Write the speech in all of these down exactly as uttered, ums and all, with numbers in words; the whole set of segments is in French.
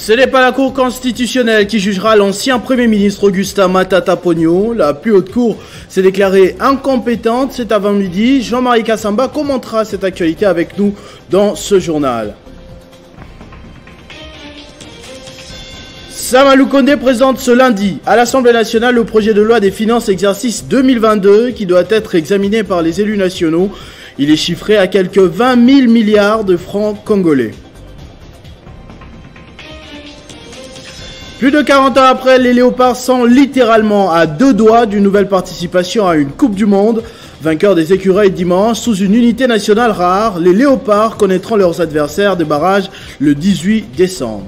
Ce n'est pas la Cour constitutionnelle qui jugera l'ancien Premier ministre Augustin Matata Ponyo. La plus haute cour s'est déclarée incompétente cet avant-midi. Jean-Marie Kassamba commentera cette actualité avec nous dans ce journal. Samalou Condé présente ce lundi à l'Assemblée nationale le projet de loi des finances exercice deux mille vingt-deux qui doit être examiné par les élus nationaux. Il est chiffré à quelques vingt mille milliards de francs congolais. Plus de quarante ans après, les Léopards sont littéralement à deux doigts d'une nouvelle participation à une Coupe du Monde. Vainqueurs des écureuils dimanche, sous une unité nationale rare, les Léopards connaîtront leurs adversaires de barrage le dix-huit décembre.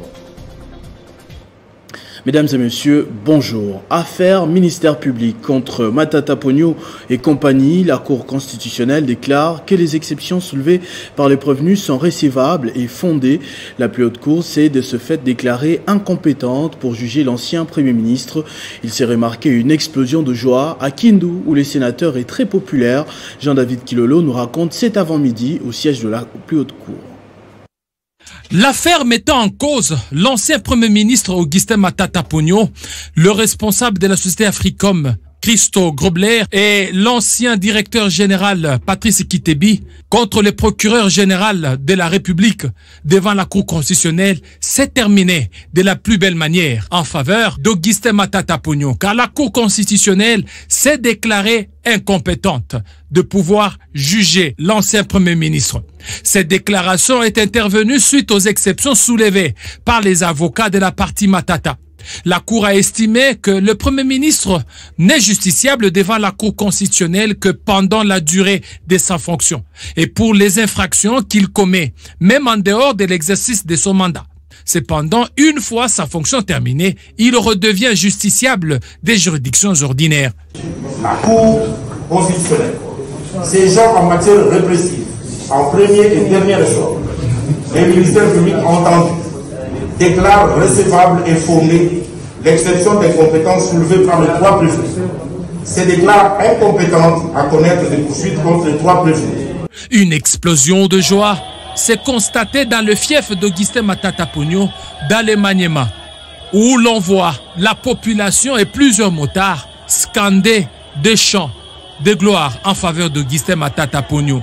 Mesdames et messieurs, bonjour. Affaire ministère public contre Matata Ponyo et compagnie. La Cour constitutionnelle déclare que les exceptions soulevées par les prévenus sont récivables et fondées. La plus haute cour s'est de ce fait déclarée incompétente pour juger l'ancien Premier ministre. Il s'est remarqué une explosion de joie à Kindu où le sénateur est très populaire. Jean-David Kilolo nous raconte cet avant-midi au siège de la plus haute cour. L'affaire mettant en cause l'ancien Premier ministre Augustin Matata Ponyo, le responsable de la société Africom, Christo Grobler, et l'ancien directeur général Patrice Kitebi contre le procureur général de la République devant la Cour constitutionnelle s'est terminée de la plus belle manière en faveur d'Augustin Matata Ponyo, car la Cour constitutionnelle s'est déclarée incompétente de pouvoir juger l'ancien Premier ministre. Cette déclaration est intervenue suite aux exceptions soulevées par les avocats de la partie Matata. La Cour a estimé que le Premier ministre n'est justiciable devant la Cour constitutionnelle que pendant la durée de sa fonction et pour les infractions qu'il commet, même en dehors de l'exercice de son mandat. Cependant, une fois sa fonction terminée, il redevient justiciable des juridictions ordinaires. La Cour constitutionnelle, ces gens en matière répressive, en premier et dernier ressort, les ministères publics entendus, déclarent recevable et fondée l'exception des compétences soulevées par les trois prévenus. Se déclare incompétente à connaître des poursuites contre les trois prévenus. Une explosion de joie s'est constatée dans le fief d'Augustin Matata Ponyo, dans le Maniema, où l'on voit la population et plusieurs motards scander des chants de gloire en faveur d'Augustin Matata Ponyo.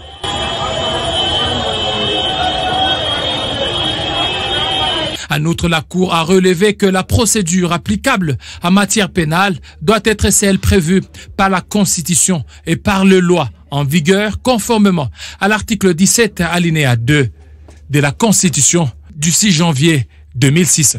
En outre, la Cour a relevé que la procédure applicable en matière pénale doit être celle prévue par la Constitution et par les lois en vigueur conformément à l'article dix-sept alinéa deux de la Constitution du six janvier deux mille six.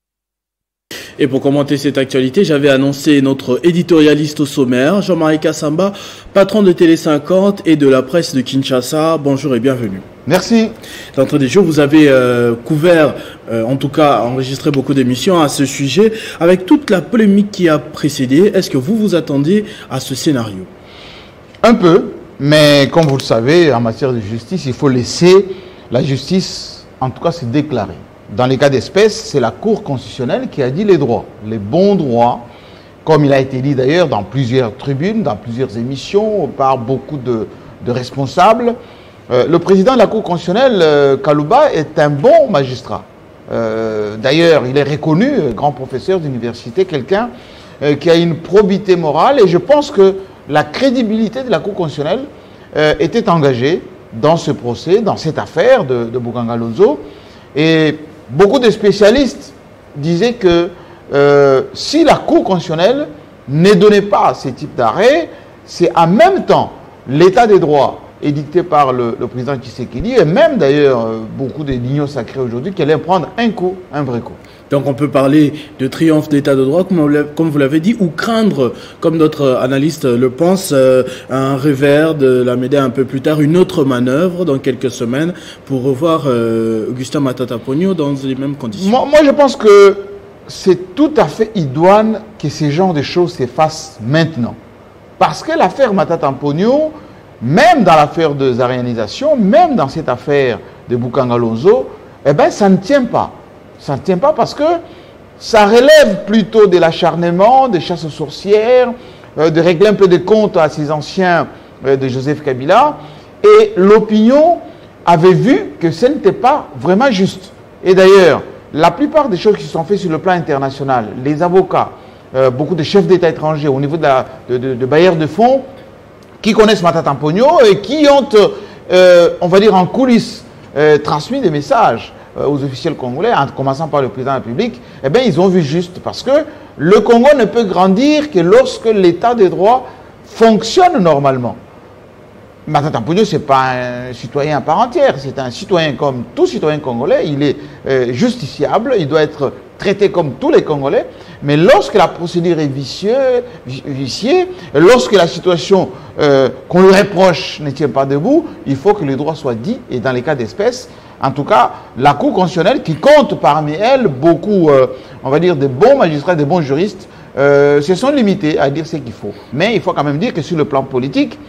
Et pour commenter cette actualité, j'avais annoncé notre éditorialiste au sommaire, Jean-Marie Kassamba, patron de Télé cinquante et de la presse de Kinshasa. Bonjour et bienvenue. Merci. D'entre des jours, vous avez euh, couvert, euh, en tout cas enregistré beaucoup d'émissions à ce sujet. Avec toute la polémique qui a précédé, est-ce que vous vous attendez à ce scénario? Un peu, mais comme vous le savez, en matière de justice, il faut laisser la justice, en tout cas, se déclarer. Dans les cas d'espèce, c'est la Cour constitutionnelle qui a dit les droits, les bons droits, comme il a été dit d'ailleurs dans plusieurs tribunes, dans plusieurs émissions, par beaucoup de, de responsables. Euh, le président de la Cour constitutionnelle, euh, Kalouba, est un bon magistrat. Euh, d'ailleurs, il est reconnu, grand professeur d'université, quelqu'un euh, qui a une probité morale, et je pense que la crédibilité de la Cour constitutionnelle euh, était engagée dans ce procès, dans cette affaire de, de Bokanga Lonzo. Et beaucoup de spécialistes disaient que euh, si la Cour constitutionnelle ne donnait pas ce type d'arrêt, c'est en même temps l'état des droits édicté par le, le président Tshisekedi et même d'ailleurs euh, beaucoup de lignes sacrées aujourd'hui qui allaient prendre un coup, un vrai coup. Donc on peut parler de triomphe d'état de droit, comme vous l'avez dit, ou craindre, comme notre analyste le pense, euh, un revers de la Médée un peu plus tard, une autre manœuvre dans quelques semaines pour revoir euh, Augustin Matata Ponyo dans les mêmes conditions. Moi, moi je pense que c'est tout à fait idoine que ces genres de choses s'effacent maintenant. Parce que l'affaire Matata Ponyo, même dans l'affaire de Zarianisation, même dans cette affaire de Bokanga Lonzo, eh ben ça ne tient pas. Ça ne tient pas parce que ça relève plutôt de l'acharnement, des chasses aux sorcières, euh, de régler un peu de comptes à ces anciens euh, de Joseph Kabila. Et l'opinion avait vu que ce n'était pas vraiment juste. Et d'ailleurs, la plupart des choses qui sont faites sur le plan international, les avocats, euh, beaucoup de chefs d'État étrangers au niveau de, la, de, de, de bailleurs de fonds, qui connaissent Matata Ponyo et qui ont, euh, on va dire en coulisses, euh, transmis des messages euh, aux officiels congolais, en commençant par le président de la République, eh bien, ils ont vu juste, parce que le Congo ne peut grandir que lorsque l'état de droit fonctionne normalement. Matata Ponyo, ce n'est pas un citoyen à part entière, c'est un citoyen comme tout citoyen congolais, il est euh, justiciable, il doit être traité comme tous les Congolais, mais lorsque la procédure est vicieuse, viciée, lorsque la situation euh, qu'on lui reproche ne tient pas debout, il faut que le droit soit dit, et dans les cas d'espèce, en tout cas, la Cour constitutionnelle, qui compte parmi elle beaucoup, euh, on va dire, de bons magistrats, de bons juristes, euh, se sont limités à dire ce qu'il faut. Mais il faut quand même dire que sur le plan politique,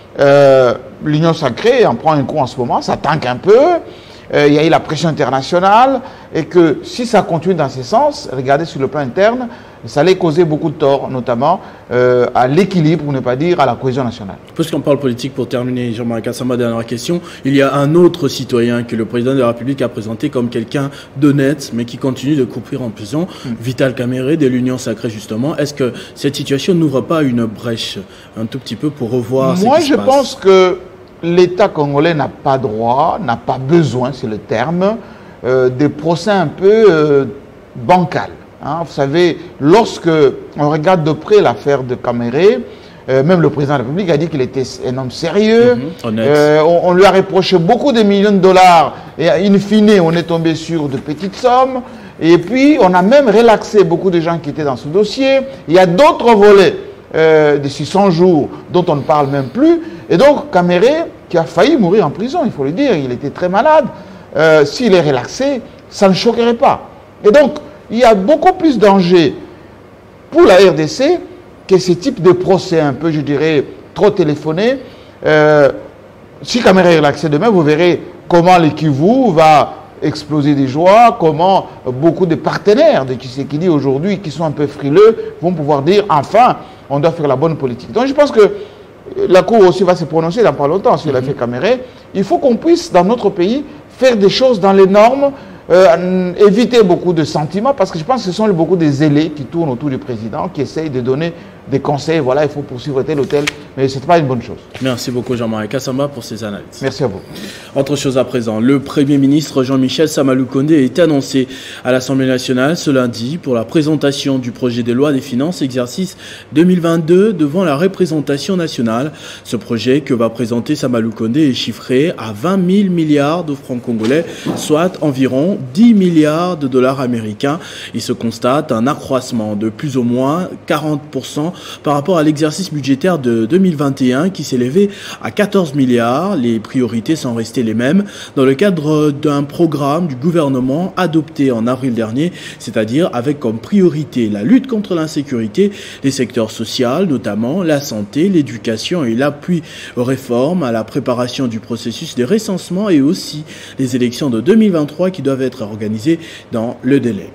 euh, l'Union sacrée en prend un coup en ce moment, ça tanque un peu. Euh, il y a eu la pression internationale et que si ça continue dans ce sens, regardez sur le plan interne, ça allait causer beaucoup de tort, notamment euh, à l'équilibre, pour ne pas dire à la cohésion nationale. Puisqu'on parle politique, pour terminer, Jean-Marie Kassamba, dernière question, il y a un autre citoyen que le président de la République a présenté comme quelqu'un d'honnête, mais qui continue de couper en prison, mmh. Vital Kamerhe de l'Union sacrée justement. Est-ce que cette situation n'ouvre pas une brèche un tout petit peu pour revoir Moi, ce qui je se passe? pense que l'État congolais n'a pas droit, n'a pas besoin, c'est le terme, euh, des procès un peu euh, bancals. Hein. Vous savez, lorsque on regarde de près l'affaire de Kamerhe, euh, même le président de la République a dit qu'il était un homme sérieux. Mmh, euh, on, on lui a reproché beaucoup de millions de dollars et in fine, on est tombé sur de petites sommes. Et puis, on a même relaxé beaucoup de gens qui étaient dans ce dossier. Il y a d'autres volets euh, de six cents jours dont on ne parle même plus. Et donc, Kamerhe, qui a failli mourir en prison, il faut le dire, il était très malade, euh, s'il est relaxé, ça ne choquerait pas. Et donc, il y a beaucoup plus danger pour la R D C que ce type de procès un peu, je dirais, trop téléphoné. Euh, si Kamerhe est relaxé demain, vous verrez comment le Kivu va exploser des joies, comment beaucoup de partenaires de Tshisekedi aujourd'hui, qui sont un peu frileux, vont pouvoir dire, enfin, on doit faire la bonne politique. Donc, je pense que la Cour aussi va se prononcer dans pas longtemps sur l'affaire Kamerhe. Il faut qu'on puisse, dans notre pays, faire des choses dans les normes, euh, éviter beaucoup de sentiments, parce que je pense que ce sont beaucoup des zélés qui tournent autour du président, qui essayent de donner des conseils, voilà, il faut poursuivre tel ou tel, mais ce n'est pas une bonne chose. Merci beaucoup Jean-Marie Kassamba pour ces analyses. Merci à vous. Autre chose à présent, le Premier ministre Jean-Michel Samaloukonde est annoncé à l'Assemblée nationale ce lundi pour la présentation du projet de loi des finances exercice deux mille vingt-deux devant la représentation nationale. Ce projet que va présenter Samaloukonde est chiffré à vingt mille milliards de francs congolais, soit environ dix milliards de dollars américains. Il se constate un accroissement de plus ou moins quarante pour cent par rapport à l'exercice budgétaire de deux mille vingt et un qui s'élevait à quatorze milliards. Les priorités sont restées les mêmes dans le cadre d'un programme du gouvernement adopté en avril dernier, c'est-à-dire avec comme priorité la lutte contre l'insécurité, les secteurs sociaux, notamment la santé, l'éducation et l'appui aux réformes, à la préparation du processus de recensement et aussi les élections de deux mille vingt-trois qui doivent être organisées dans le délai.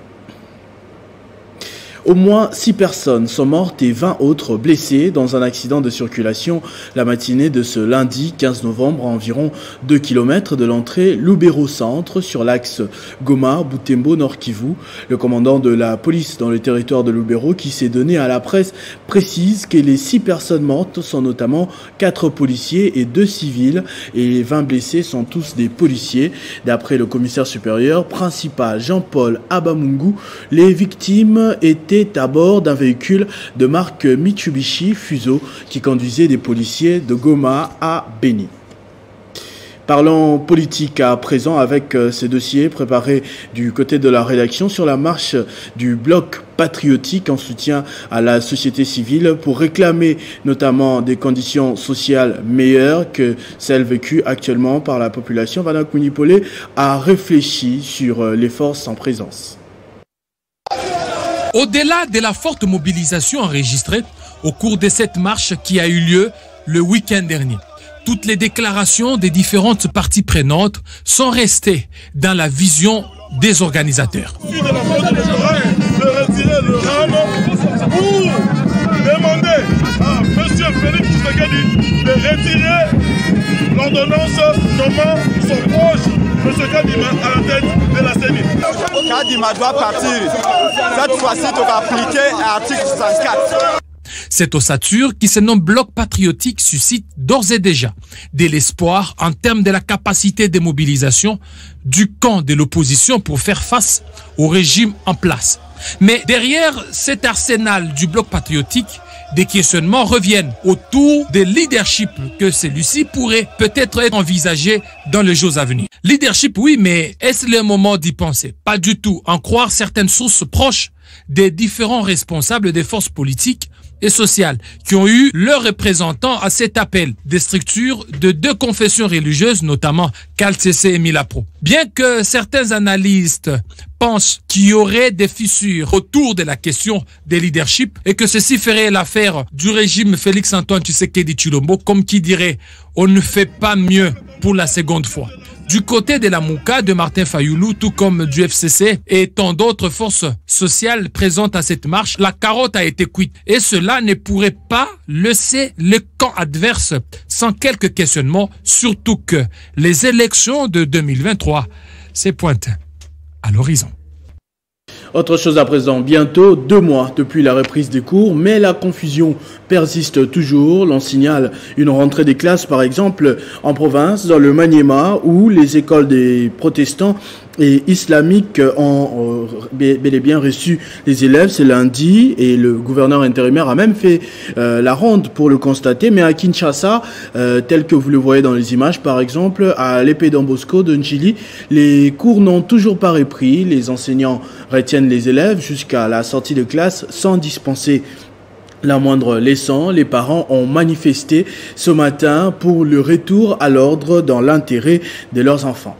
Au moins six personnes sont mortes et vingt autres blessées dans un accident de circulation la matinée de ce lundi quinze novembre à environ deux kilomètres de l'entrée Lubero Centre sur l'axe Goma-Butembo-Nord Kivu. Le commandant de la police dans le territoire de Lubero qui s'est donné à la presse précise que les six personnes mortes sont notamment quatre policiers et deux civils et les vingt blessés sont tous des policiers. D'après le commissaire supérieur principal Jean-Paul Abamungu, les victimes étaient à bord d'un véhicule de marque Mitsubishi Fuso qui conduisait des policiers de Goma à Beni. Parlons politique à présent avec ces dossiers préparés du côté de la rédaction sur la marche du bloc patriotique en soutien à la société civile pour réclamer notamment des conditions sociales meilleures que celles vécues actuellement par la population. Vanak Munipolé a réfléchi sur les forces en présence. Au-delà de la forte mobilisation enregistrée au cours de cette marche qui a eu lieu le week-end dernier, toutes les déclarations des différentes parties prenantes sont restées dans la vision des organisateurs. De retirer le rame pour demander à M. Félix Tshisekedi de retirer l'ordonnance nommant son proche M. Kadima à la tête de la C E N I. Kadima doit partir. Cette fois-ci, tu vas appliquer l'article soixante-quatre. Cette ossature qui se nomme bloc patriotique suscite d'ores et déjà de l'espoir en termes de la capacité de mobilisation du camp de l'opposition pour faire face au régime en place. Mais derrière cet arsenal du bloc patriotique, des questionnements reviennent autour des leadership que celui-ci pourrait peut-être être envisagé dans les jours à venir. Leadership, oui, mais est-ce le moment d'y penser? Pas du tout. En croire certaines sources proches des différents responsables des forces politiques et sociales qui ont eu leurs représentants à cet appel des structures de deux confessions religieuses, notamment C A L C C et Milapro. Bien que certains analystes pensent qu'il y aurait des fissures autour de la question des leaderships et que ceci ferait l'affaire du régime Félix-Antoine Tshisekedi Tshilombo, comme qui dirait « on ne fait pas mieux pour la seconde fois ». Du côté de la Mouka, de Martin Fayoulou, tout comme du F C C et tant d'autres forces sociales présentes à cette marche, la carotte a été cuite. Et cela ne pourrait pas laisser le camp adverse sans quelques questionnements, surtout que les élections de deux mille vingt-trois se pointent à l'horizon. Autre chose à présent, bientôt deux mois depuis la reprise des cours, mais la confusion persiste toujours. L'on signale une rentrée des classes, par exemple, en province, dans le Maniema, où les écoles des protestants et islamiques ont euh, bel et bien reçu les élèves ce lundi, et le gouverneur intérimaire a même fait euh, la ronde pour le constater. Mais à Kinshasa, euh, tel que vous le voyez dans les images, par exemple, à l'épée Don Bosco de Njili, les cours n'ont toujours pas repris. Les enseignants retiennent les élèves jusqu'à la sortie de classe sans dispenser la moindre leçon. Les parents ont manifesté ce matin pour le retour à l'ordre dans l'intérêt de leurs enfants.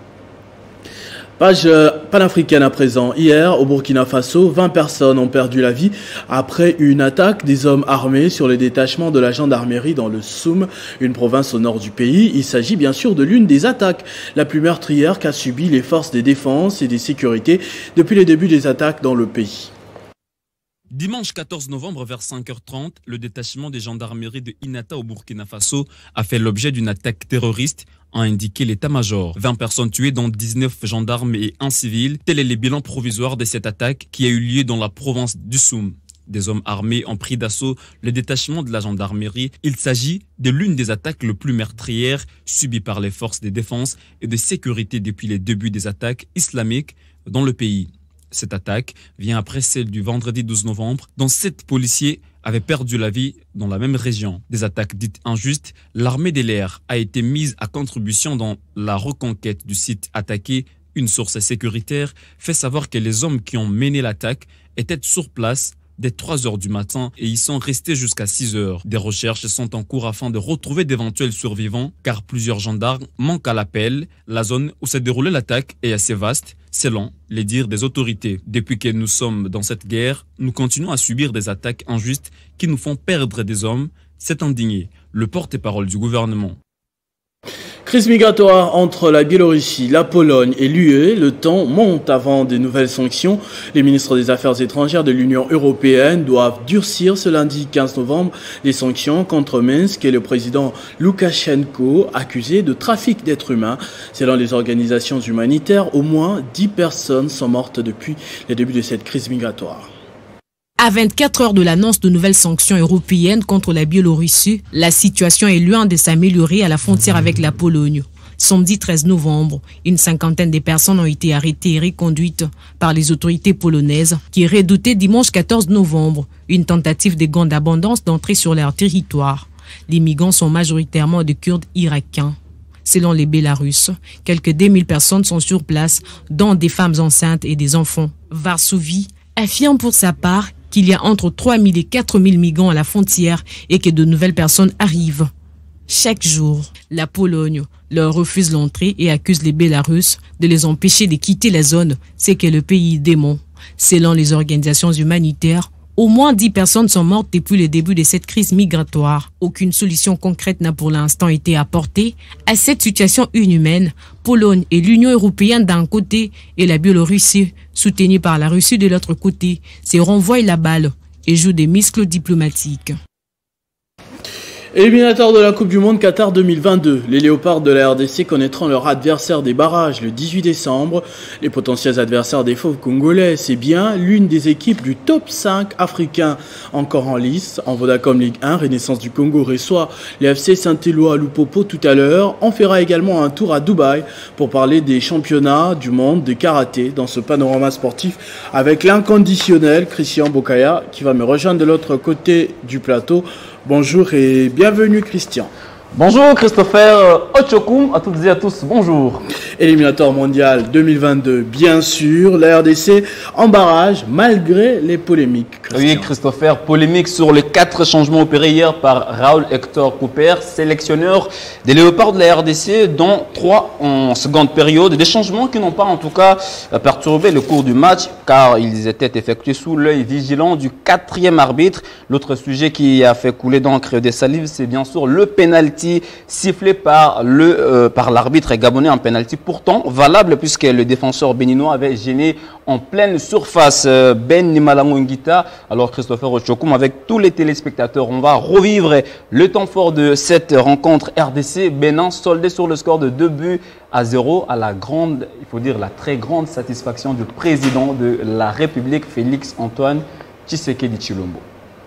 Page panafricaine à présent. Hier, au Burkina Faso, vingt personnes ont perdu la vie après une attaque des hommes armés sur les détachements de la gendarmerie dans le Soum, une province au nord du pays. Il s'agit bien sûr de l'une des attaques la plus meurtrière qu'a subi les forces de défense et de sécurité depuis le début des attaques dans le pays. Dimanche quatorze novembre vers cinq heures trente, le détachement des gendarmeries de Inata au Burkina Faso a fait l'objet d'une attaque terroriste, a indiqué l'état-major. vingt personnes tuées, dont dix-neuf gendarmes et un civil. Tel est le bilan provisoire de cette attaque qui a eu lieu dans la province du Soum. Des hommes armés ont pris d'assaut le détachement de la gendarmerie. Il s'agit de l'une des attaques les plus meurtrières subies par les forces de défense et de sécurité depuis les débuts des attaques islamiques dans le pays. Cette attaque vient après celle du vendredi douze novembre, dont sept policiers avaient perdu la vie dans la même région. Des attaques dites injustes, l'armée de l'air a été mise à contribution dans la reconquête du site attaqué. Une source sécuritaire fait savoir que les hommes qui ont mené l'attaque étaient sur place dès trois heures du matin et y sont restés jusqu'à six heures. Des recherches sont en cours afin de retrouver d'éventuels survivants, car plusieurs gendarmes manquent à l'appel. La zone où s'est déroulée l'attaque est assez vaste, selon les dires des autorités. Depuis que nous sommes dans cette guerre, nous continuons à subir des attaques injustes qui nous font perdre des hommes. C'est indigné le porte-parole du gouvernement. Crise migratoire entre la Biélorussie, la Pologne et l'U E. Le temps monte avant de nouvelles sanctions. Les ministres des Affaires étrangères de l'Union européenne doivent durcir ce lundi quinze novembre les sanctions contre Minsk et le président Loukachenko, accusé de trafic d'êtres humains. Selon les organisations humanitaires, au moins dix personnes sont mortes depuis le début de cette crise migratoire. À vingt-quatre heures de l'annonce de nouvelles sanctions européennes contre la Biélorussie, la situation est loin de s'améliorer à la frontière avec la Pologne. Samedi treize novembre, une cinquantaine de personnes ont été arrêtées et reconduites par les autorités polonaises qui redoutaient dimanche quatorze novembre une tentative de grande abondance d'entrer sur leur territoire. Les migrants sont majoritairement de Kurdes irakiens. Selon les Bélarusses, quelques deux mille personnes sont sur place, dont des femmes enceintes et des enfants. Varsovie affirme pour sa part qu'il y a entre trois mille et quatre mille migrants à la frontière et que de nouvelles personnes arrivent chaque jour. La Pologne leur refuse l'entrée et accuse les Bélarusses de les empêcher de quitter la zone, c'est que le pays dément. Selon les organisations humanitaires, au moins dix personnes sont mortes depuis le début de cette crise migratoire. Aucune solution concrète n'a pour l'instant été apportée à cette situation inhumaine. Pologne et l'Union européenne d'un côté et la Biélorussie, soutenue par la Russie de l'autre côté, se renvoient la balle et jouent des muscles diplomatiques. Éliminateur de la Coupe du Monde Qatar deux mille vingt-deux, les Léopards de la R D C connaîtront leur adversaire des barrages le dix-huit décembre. Les potentiels adversaires des Fauves congolais, c'est bien l'une des équipes du top cinq africain encore en lice. En Vodacom Ligue un, Renaissance du Congo reçoit les F C Saint-Éloi à Lupopo tout à l'heure. On fera également un tour à Dubaï pour parler des championnats du monde de karaté dans ce panorama sportif avec l'inconditionnel Christian Bokaya qui va me rejoindre de l'autre côté du plateau. Bonjour et bienvenue Christian. Bonjour Christopher Ochokoum, à toutes et à tous, bonjour. Éliminateur mondial deux mille vingt-deux, bien sûr, la R D C en barrage malgré les polémiques. Christian. Oui Christopher, polémique sur les quatre changements opérés hier par Raoul Hector Cooper, sélectionneur des Léopards de la R D C, dont trois en seconde période. Des changements qui n'ont pas en tout cas perturbé le cours du match car ils étaient effectués sous l'œil vigilant du quatrième arbitre. L'autre sujet qui a fait couler d'encre des salives, c'est bien sûr le pénalty sifflé par le euh, par l'arbitre gabonais, en pénalty pourtant valable puisque le défenseur béninois avait gêné en pleine surface euh, Ben Nimalango Ngita. Alors Christopher Ochokoum, avec tous les téléspectateurs, on va revivre le temps fort de cette rencontre R D C Bénin soldé sur le score de deux buts à zéro à la grande, il faut dire la très grande satisfaction du président de la République, Félix Antoine Tshisekedi Tshilombo.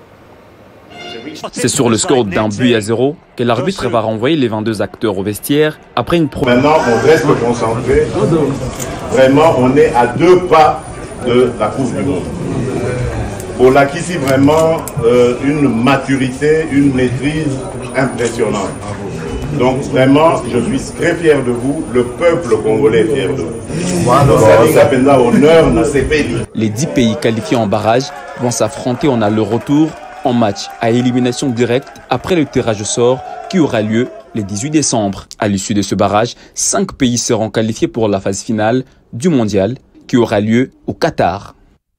C'est sur le score d'un but à zéro que l'arbitre va renvoyer les vingt-deux acteurs au vestiaire après une pro... Maintenant, on reste concentré. Vraiment, on est à deux pas de la Coupe du Monde. On a ici vraiment euh, une maturité, une maîtrise impressionnante. Donc vraiment, je suis très fier de vous. Le peuple congolais est fier de vous. Les dix pays qualifiés en barrage vont s'affronter en aller-retour en match à élimination directe après le tirage au sort qui aura lieu le dix-huit décembre. À l'issue de ce barrage, cinq pays seront qualifiés pour la phase finale du mondial qui aura lieu au Qatar.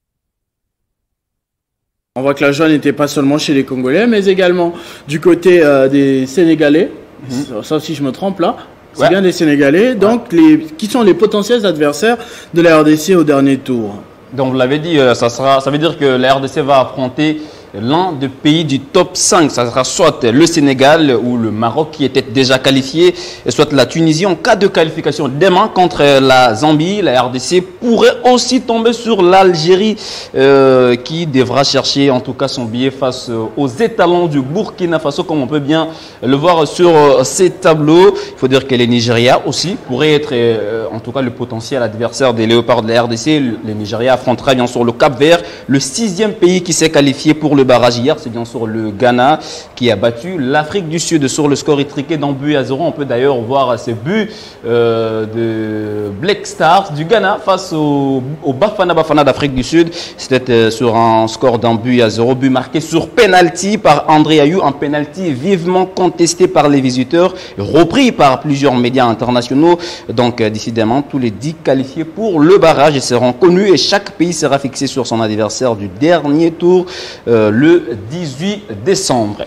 On voit que la joie n'était pas seulement chez les Congolais, mais également du côté euh, des Sénégalais. Mmh. Ça aussi, je me trompe là. C'est ouais. bien des Sénégalais. Donc, ouais. les, qui sont les potentiels adversaires de la R D C au dernier tour? Donc, vous l'avez dit, ça, sera, ça veut dire que la R D C va affronter l'un des pays du top cinq, ça sera soit le Sénégal ou le Maroc qui était déjà qualifié, soit la Tunisie en cas de qualification. Demain contre la Zambie, la R D C pourrait aussi tomber sur l'Algérie euh, qui devra chercher en tout cas son billet face aux étalons du Burkina Faso comme on peut bien le voir sur ces tableaux. Il faut dire que les Nigeria aussi pourraient être euh, en tout cas le potentiel adversaire des Léopards de la R D C. Les Nigeria affrontera bien sûr le Cap-Vert, le sixième pays qui s'est qualifié pour le barrage hier, c'est bien sûr le Ghana qui a battu l'Afrique du Sud sur le score étriqué d'un but à zéro. On peut d'ailleurs voir ces buts euh, de Black Stars du Ghana face au, au Bafana Bafana d'Afrique du Sud. C'était euh, sur un score d'un but à zéro, but marqué sur penalty par André Ayou, un penalty vivement contesté par les visiteurs, repris par plusieurs médias internationaux. Donc euh, décidément, tous les dix qualifiés pour le barrage seront connus et chaque pays sera fixé sur son adversaire du dernier tour euh, le dix-huit décembre.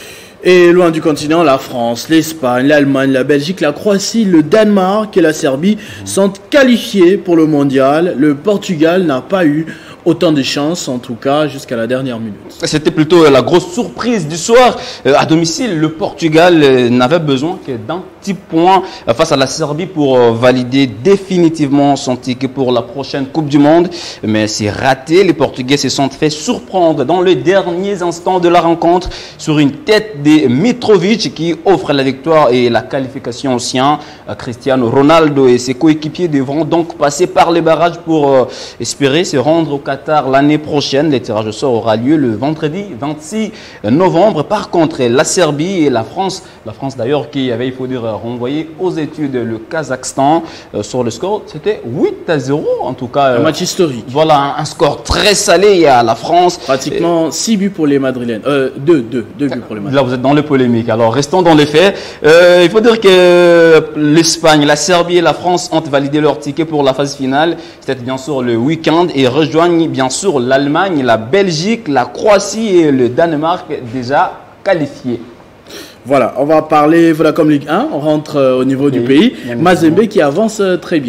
Et loin du continent, la France, l'Espagne, l'Allemagne, la Belgique, la Croatie, le Danemark et la Serbie mmh. sont qualifiés pour le mondial. Le Portugal n'a pas eu autant de chances, en tout cas, jusqu'à la dernière minute. C'était plutôt la grosse surprise du soir. Euh, à domicile, le Portugal euh, n'avait besoin que d'un petit point euh, face à la Serbie pour euh, valider définitivement son ticket pour la prochaine Coupe du Monde. Mais c'est raté. Les Portugais se sont fait surprendre dans les derniers instants de la rencontre sur une tête de Mitrovic qui offre la victoire et la qualification aux siens. Euh, Cristiano Ronaldo et ses coéquipiers devront donc passer par les barrages pour euh, espérer se rendre au Qatar l'année prochaine. Le tirage au sort aura lieu le vendredi vingt-six novembre. Par contre, la Serbie et la France, la France d'ailleurs qui avait, il faut dire, renvoyé aux études le Kazakhstan euh, sur le score, c'était huit à zéro en tout cas. Un euh, match historique. Voilà, un, un score très salé à la France. Pratiquement six buts pour les Madrilènes. Euh, deux, deux, deux buts pour les Madrilènes. Là, vous êtes dans les polémiques. Alors, restons dans les faits. Euh, il faut dire que l'Espagne, la Serbie et la France ont validé leur ticket pour la phase finale. C'était bien sûr le week-end et rejoignent bien sûr l'Allemagne, la Belgique, la Croatie et le Danemark déjà qualifiés. Voilà, on va parler Vodacom Ligue un, on rentre au niveau oui, du pays. Mazembe qui avance très bien.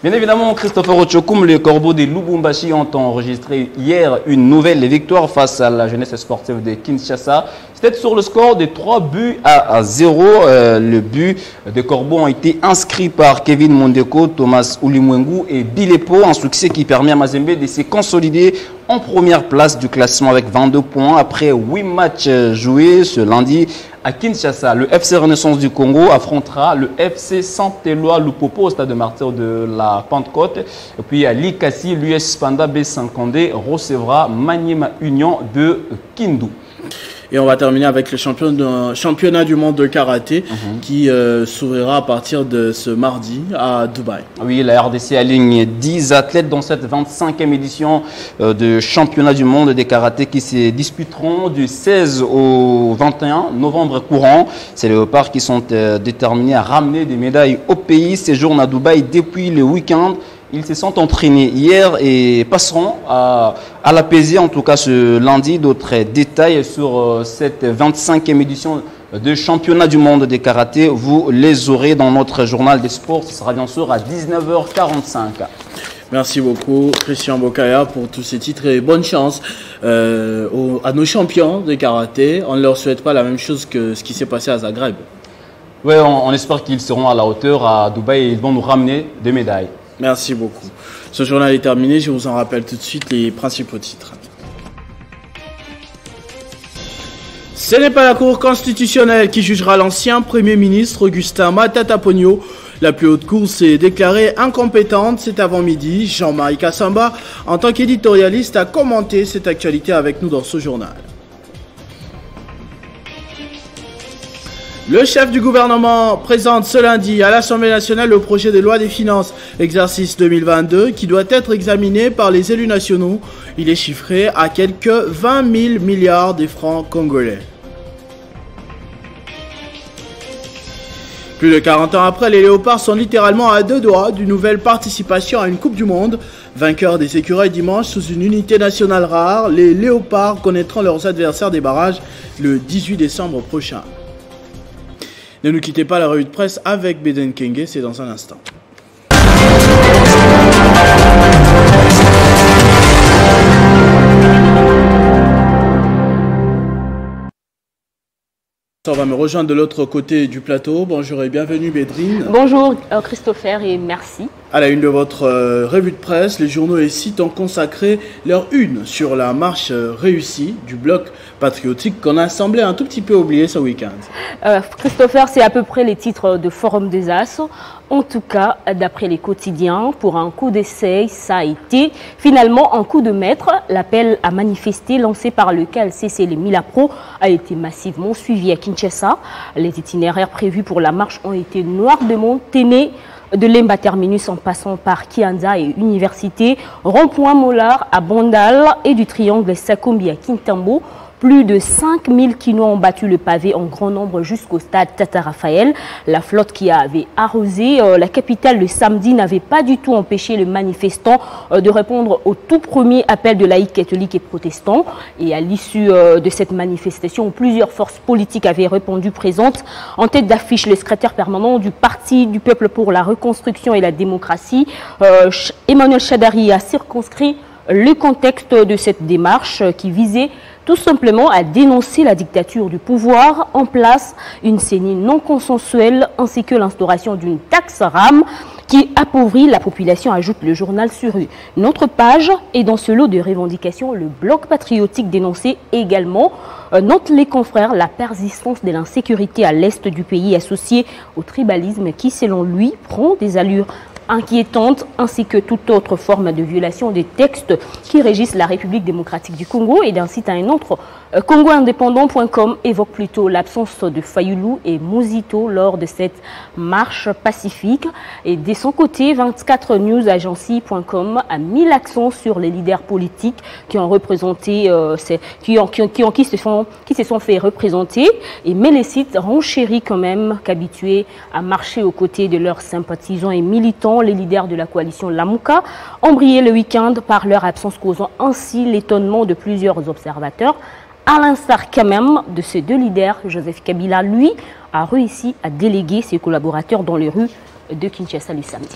Bien évidemment, Christopher Ochokoum, les Corbeaux des Lubumbashi ont enregistré hier une nouvelle victoire face à la jeunesse sportive de Kinshasa. C'était sur le score de trois buts à zéro. Euh, le but des Corbeaux ont été inscrits par Kevin Mondeko, Thomas Ulimwengu et Bilepo, un succès qui permet à Mazembe de se consolider en première place du classement avec vingt-deux points après huit matchs joués ce lundi à Kinshasa. Le F C Renaissance du Congo affrontera le F C Saint-Éloi Lupopo au stade de martyr de la Pentecôte. Et puis à Likasi, l'U S Panda B cinquante recevra Maniema Union de Kindu. Et on va terminer avec le champion de, championnat du monde de karaté mm-hmm. qui euh, s'ouvrira à partir de ce mardi à Dubaï. Oui, la R D C aligne dix athlètes dans cette vingt-cinquième édition euh, de championnat du monde de karaté qui se disputeront du seize au vingt et un novembre courant. C'est les léopards qui sont euh, déterminés à ramener des médailles au pays. Séjournent à Dubaï depuis le week-end. Ils se sont entraînés hier et passeront à, à la P S I, en tout cas ce lundi. D'autres détails sur euh, cette vingt-cinquième édition de championnat du monde des karaté, vous les aurez dans notre journal des sports. Ce sera bien sûr à dix-neuf heures quarante-cinq. Merci beaucoup Christian Bokaya pour tous ces titres et bonne chance euh, aux, à nos champions de karaté. On ne leur souhaite pas la même chose que ce qui s'est passé à Zagreb. Oui, on, on espère qu'ils seront à la hauteur à Dubaï et ils vont nous ramener des médailles. Merci beaucoup. Ce journal est terminé. Je vous en rappelle tout de suite les principaux titres. Ce n'est pas la Cour constitutionnelle qui jugera l'ancien Premier ministre Augustin Matata Ponyo. La plus haute cour s'est déclarée incompétente cet avant-midi. Jean-Marie Kassamba, en tant qu'éditorialiste, a commenté cette actualité avec nous dans ce journal. Le chef du gouvernement présente ce lundi à l'Assemblée nationale le projet de loi des finances exercice deux mille vingt-deux qui doit être examiné par les élus nationaux. Il est chiffré à quelques vingt mille milliards de francs congolais. Plus de quarante ans après, les léopards sont littéralement à deux doigts d'une nouvelle participation à une Coupe du Monde. Vainqueurs des écureuils dimanche sous une unité nationale rare, les léopards connaîtront leurs adversaires des barrages le dix-huit décembre prochain. Ne nous quittez pas, la revue de presse avec Beden Kenge, c'est dans un instant. On va me rejoindre de l'autre côté du plateau. Bonjour et bienvenue Bédrine. Bonjour euh, Christopher et merci. À la une de votre euh, revue de presse, les journaux et sites ont consacré leur une sur la marche euh, réussie du bloc patriotique qu'on a semblé un tout petit peu oublier ce week-end. Euh, Christopher, c'est à peu près les titres de Forum des As. En tout cas, d'après les quotidiens, pour un coup d'essai, ça a été finalement un coup de maître. L'appel à manifester lancé par le K L C C les Milapro a été massivement suivi à Kinshasa. Les itinéraires prévus pour la marche ont été noirs de monde, Téné, de Lemba Terminus en passant par Kianza et Université, Rond-Point Mollard à Bondal et du triangle Sakombi à Kintambo. Plus de cinq mille Kinois ont battu le pavé en grand nombre jusqu'au stade Tata Raphaël. La flotte qui avait arrosé euh, la capitale le samedi n'avait pas du tout empêché les manifestants euh, de répondre au tout premier appel de laïcs catholiques et protestants. Et à l'issue euh, de cette manifestation, plusieurs forces politiques avaient répondu présentes. En tête d'affiche, le secrétaire permanent du Parti du Peuple pour la Reconstruction et la Démocratie, euh, Emmanuel Chadari, a circonscrit le contexte de cette démarche qui visait tout simplement à dénoncer la dictature du pouvoir en place, une CENI non consensuelle ainsi que l'instauration d'une taxe RAM qui appauvrit la population, ajoute le journal sur une autre page. Et dans ce lot de revendications, le bloc patriotique dénonçait également, euh, note les confrères, la persistance de l'insécurité à l'est du pays associée au tribalisme qui, selon lui, prend des allures inquiétante, ainsi que toute autre forme de violation des textes qui régissent la République démocratique du Congo. Et d'un site à un autre, congo indépendant point com évoque plutôt l'absence de Fayulu et Mouzito lors de cette marche pacifique. Et de son côté, vingt-quatre news agency point com a mis l'accent sur les leaders politiques qui ont représenté, euh, ces, qui, ont, qui, ont, qui, ont, qui, se sont, qui se sont fait représenter, et met les sites renchérit quand même qu'habitués à marcher aux côtés de leurs sympathisants et militants. Les leaders de la coalition Lamuka ont brillé le week-end par leur absence, causant ainsi l'étonnement de plusieurs observateurs. À l'instar quand même de ces deux leaders, Joseph Kabila, lui, a réussi à déléguer ses collaborateurs dans les rues de Kinshasa le samedi.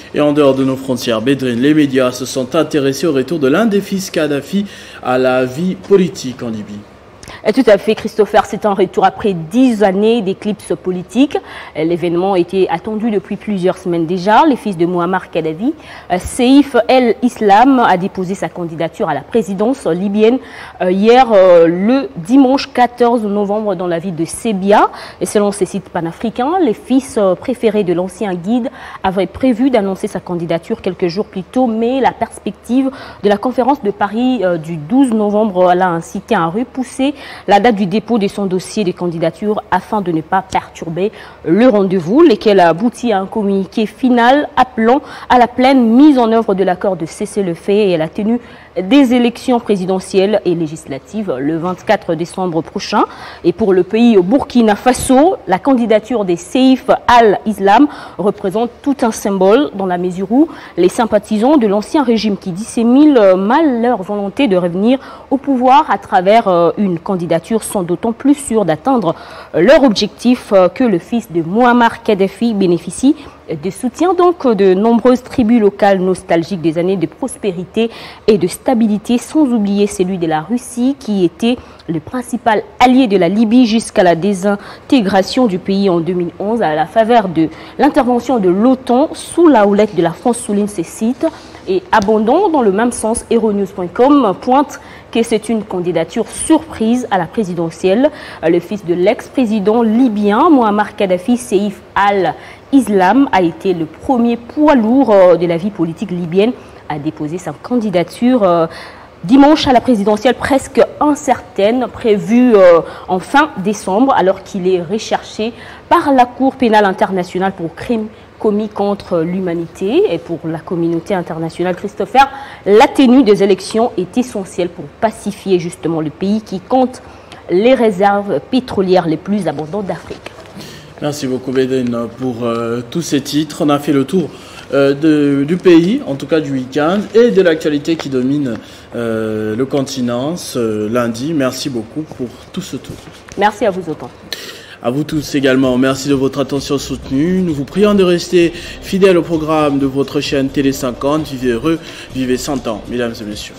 Et en dehors de nos frontières, Bédrine, les médias se sont intéressés au retour de l'un des fils Kadhafi à la vie politique en Libye. Et tout à fait, Christopher, c'est un retour après dix années d'éclipse politique. L'événement était attendu depuis plusieurs semaines déjà. Le fils de Muammar Kadhafi, Saif el-Islam, a déposé sa candidature à la présidence libyenne hier, le dimanche quatorze novembre, dans la ville de Sebia. Et selon ces sites panafricains, les fils préférés de l'ancien guide avaient prévu d'annoncer sa candidature quelques jours plus tôt, mais la perspective de la conférence de Paris du douze novembre l'a incité à repousser la date du dépôt de son dossier de candidature afin de ne pas perturber le rendez-vous, lequel a abouti à un communiqué final appelant à la pleine mise en œuvre de l'accord de cessez-le-feu et à la tenue des élections présidentielles et législatives le vingt-quatre décembre prochain. Et pour le pays au Burkina Faso, la candidature des Saif al-Islam représente tout un symbole dans la mesure où les sympathisants de l'ancien régime qui disséminent mal leur volonté de revenir au pouvoir à travers une candidature sont d'autant plus sûrs d'atteindre leur objectif que le fils de Muammar Kadhafi bénéficie de soutien donc de nombreuses tribus locales nostalgiques des années de prospérité et de stabilité, sans oublier celui de la Russie qui était le principal allié de la Libye jusqu'à la désintégration du pays en deux mille onze à la faveur de l'intervention de l'OTAN sous la houlette de la France, souligne ces sites. Et abondant dans le même sens, Euronews point com pointe que c'est une candidature surprise à la présidentielle. Le fils de l'ex-président libyen Muammar Kadhafi, Saif al-Islam, a été le premier poids lourd de la vie politique libyenne à déposer sa candidature dimanche à la présidentielle presque incertaine, prévue en fin décembre, alors qu'il est recherché par la Cour pénale internationale pour crimes commis contre l'humanité. Et pour la communauté internationale, Christopher, la tenue des élections est essentielle pour pacifier justement le pays qui compte les réserves pétrolières les plus abondantes d'Afrique. Merci beaucoup Bédrine pour euh, tous ces titres. On a fait le tour euh, de, du pays, en tout cas du week-end, et de l'actualité qui domine euh, le continent ce lundi. Merci beaucoup pour tout ce tour. Merci à vous autant. À vous tous également, merci de votre attention soutenue. Nous vous prions de rester fidèles au programme de votre chaîne Télé cinquante. Vivez heureux, vivez cent ans, mesdames et messieurs.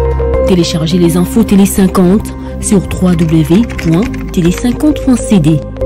Téléchargez les infos Télé cinquante sur w w w point télé cinquante point c d.